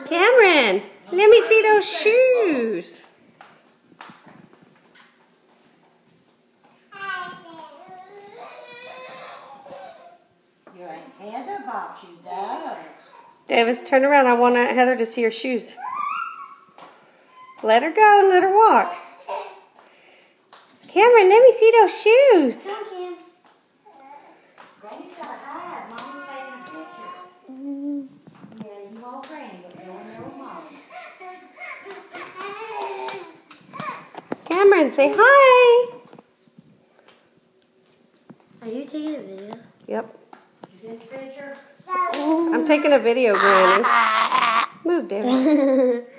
Cameron, let me see those shoes. You ain't Heather bought you those. Davis, turn around. I want Heather to see her shoes. Let her go and let her walk. Cameron, let me see those shoes. Come, Cam. Granny's got to hide. Mommy's taking a picture. Yeah, you all Granny, but you're in there with Mommy. Cameron, say hi. Are you taking a video? Yep. You get the picture? I'm taking a video, Granny. Move, Davis.